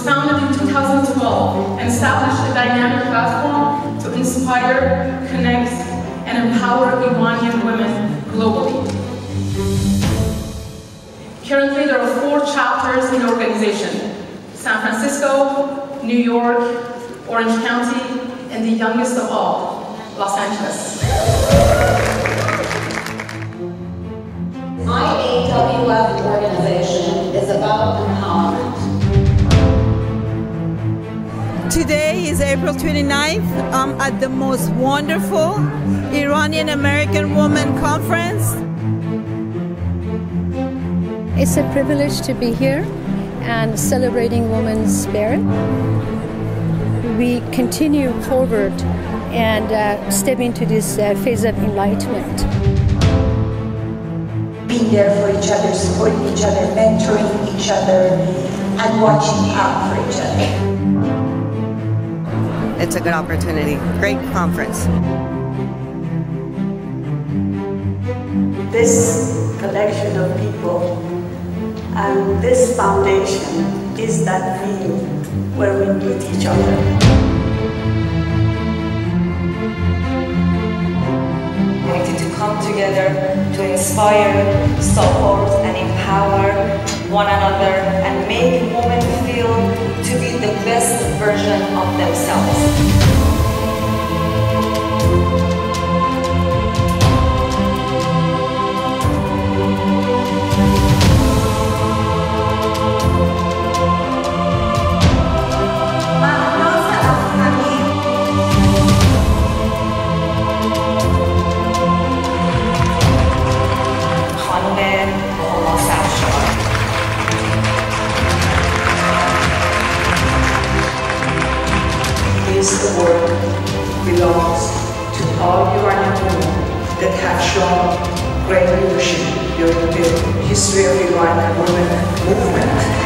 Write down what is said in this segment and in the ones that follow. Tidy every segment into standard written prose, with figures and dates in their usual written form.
was founded in 2012 and established a dynamic platform to inspire, connect, and empower Iranian women globally. Currently, there are 4 chapters in the organization: San Francisco, New York, Orange County, and the youngest of all, Los Angeles. IAWF organization is about empowerment. Today is April 29th. I'm at the most wonderful Iranian American Women Conference. It's a privilege to be here and celebrating women's spirit. We continue forward and step into this phase of enlightenment. Being there for each other, supporting each other, mentoring each other, and watching out for each other. It's a good opportunity. Great conference. This collection of people and this foundation is that venue where we meet each other. To come together to inspire, support, and empower one another and make women feel to be the best version of themselves. This award belongs to all Iranian women that have shown great leadership during the history of Iranian women movement.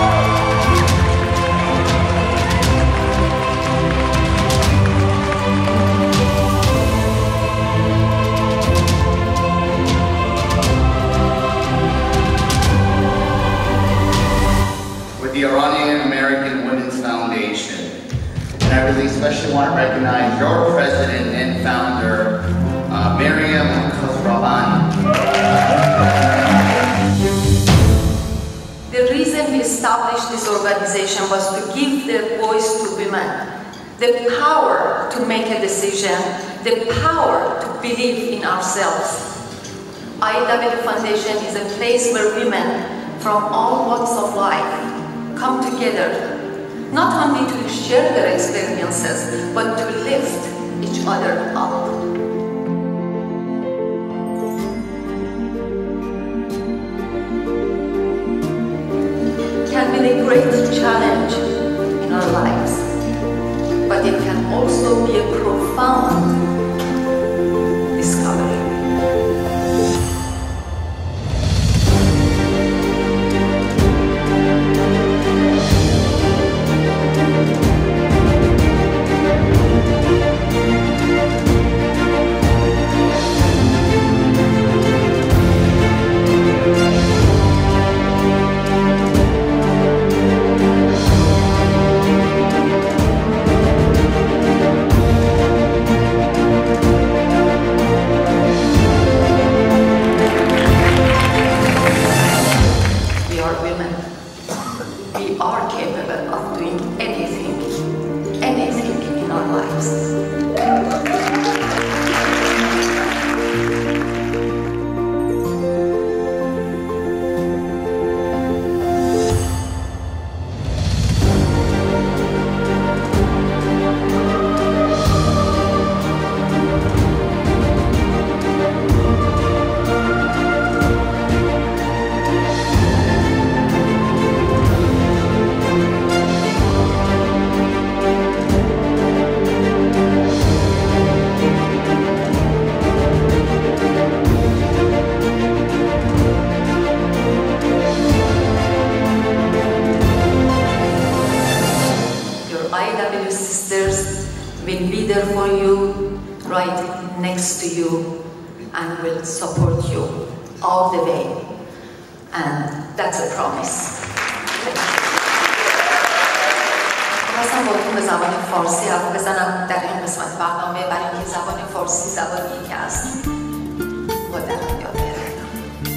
With the Iranian American Women's Foundation. And I really especially want to recognize your president and founder, Miriam Khosravan. The reason we established this organization was to give the voice to women, the power to make a decision, the power to believe in ourselves. IAWF Foundation is a place where women from all walks of life come together, not only to share their experiences, but to lift each other up. It can be a great challenge in our lives, but it can also be a profound discovery. We are capable of doing anything in our lives. IAWF sisters will be there for you, right next to you, and will support you all the way. And that's a promise. Thank you. خواستم باهاتون به زبان فارسی حرف بزنم در این قسمت برنامه، برای اینکه زبان فارسی زبانی که از مادرم یاد گرفتم.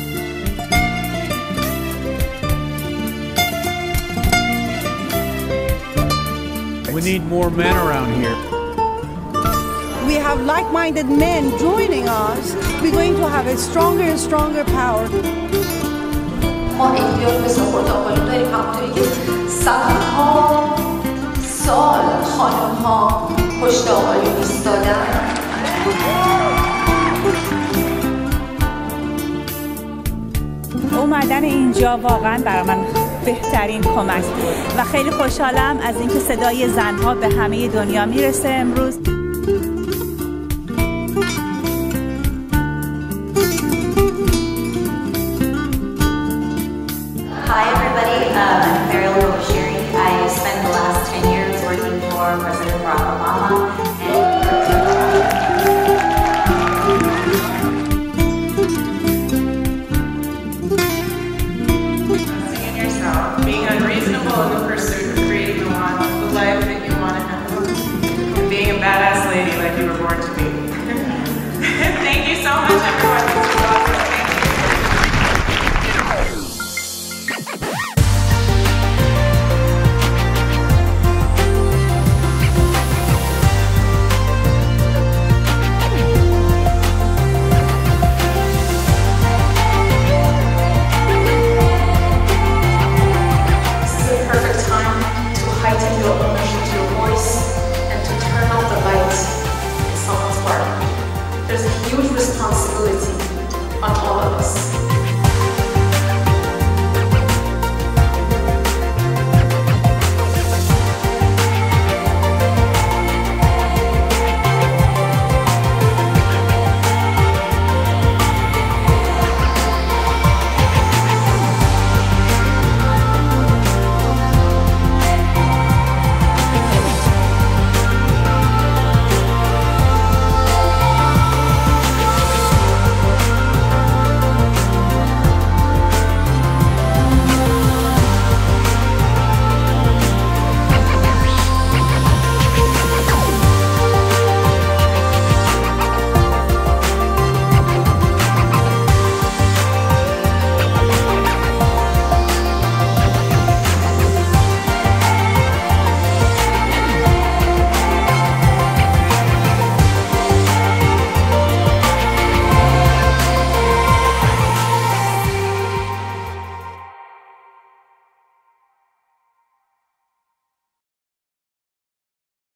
We need more men around here. We have like-minded men joining us. We're going to have a stronger and stronger power. ما احتیاج به ساپورت آقایون داریم، همونطوری که صدها سال خانم‌ها پشت آقایون ایستادن. اومدن اینجا واقعا برای من بهترین کمک و خیلی خوشحالم از اینکه صدای زنها به همه دنیا میرسه امروز. Hi everybody, I'm Ariel Bashiri. I spent the last 10 years working for President Barack Obama being unreasonable in the pursuit of creating the life that you want to have, and being a badass lady like you were born to be. Thank you so much, everyone. This was awesome. Heighten your ownership to your voice and to turn on the light in someone's heart. There's a huge responsibility on all of us.